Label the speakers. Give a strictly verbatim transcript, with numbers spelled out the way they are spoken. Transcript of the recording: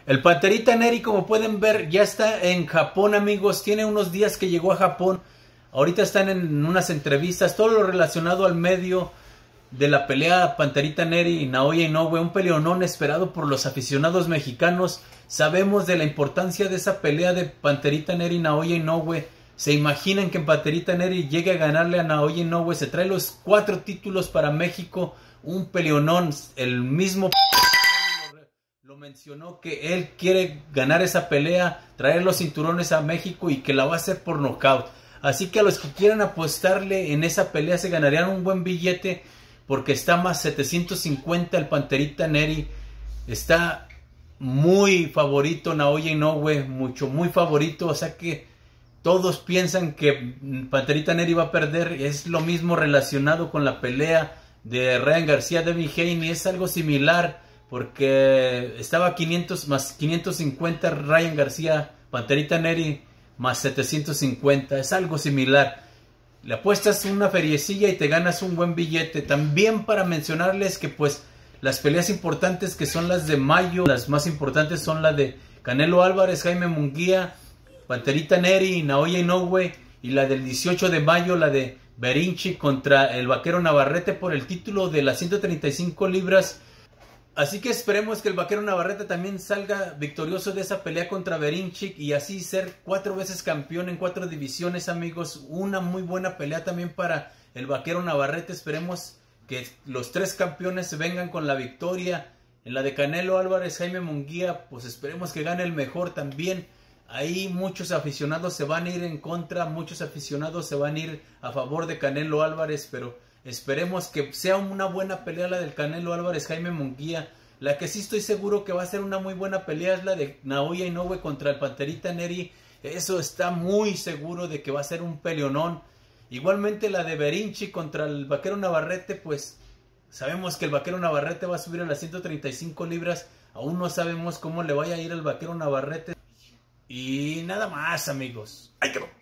Speaker 1: El Panterita Neri, como pueden ver, ya está en Japón, amigos. Tiene unos días que llegó a Japón. Ahorita están en unas entrevistas. Todo lo relacionado al medio de la pelea Panterita Neri y Naoya Inoue. Un peleonón esperado por los aficionados mexicanos. Sabemos de la importancia de esa pelea de Panterita Neri y Naoya Inoue. Se imaginan que Panterita Neri llegue a ganarle a Naoya Inoue. Se trae los cuatro títulos para México. Un peleonón. El mismo lo mencionó que él quiere ganar esa pelea, traer los cinturones a México y que la va a hacer por nocaut. Así que a los que quieran apostarle en esa pelea se ganarían un buen billete, porque está más setecientos cincuenta el Panterita Neri. Está muy favorito Naoya Inoue, mucho, muy favorito. O sea que todos piensan que Panterita Neri va a perder. Es lo mismo relacionado con la pelea de Ryan García, Devin Haney. Es algo similar, porque estaba quinientos más quinientos cincuenta Ryan García, Panterita Neri más setecientos cincuenta. Es algo similar. Le apuestas una feriecilla y te ganas un buen billete. También para mencionarles que pues las peleas importantes, que son las de mayo, las más importantes son la de Canelo Álvarez, Jaime Munguía, Panterita Neri, Naoya Inoue, y la del dieciocho de mayo, la de Berinchik contra el Vaquero Navarrete por el título de las ciento treinta y cinco libras. Así que esperemos que el Vaquero Navarrete también salga victorioso de esa pelea contra Berinchik y así ser cuatro veces campeón en cuatro divisiones, amigos. Una muy buena pelea también para el Vaquero Navarrete. Esperemos que los tres campeones se vengan con la victoria. En la de Canelo Álvarez, Jaime Munguía, pues esperemos que gane el mejor también. Ahí muchos aficionados se van a ir en contra, muchos aficionados se van a ir a favor de Canelo Álvarez, pero esperemos que sea una buena pelea la del Canelo Álvarez, Jaime Munguía. La que sí estoy seguro que va a ser una muy buena pelea es la de Naoya Inoue contra el Panterita Neri. Eso está muy seguro de que va a ser un peleonón. Igualmente la de Berinchik contra el Vaquero Navarrete, pues sabemos que el Vaquero Navarrete va a subir a las ciento treinta y cinco libras. Aún no sabemos cómo le vaya a ir al Vaquero Navarrete. Y nada más, amigos. Ahí quedó.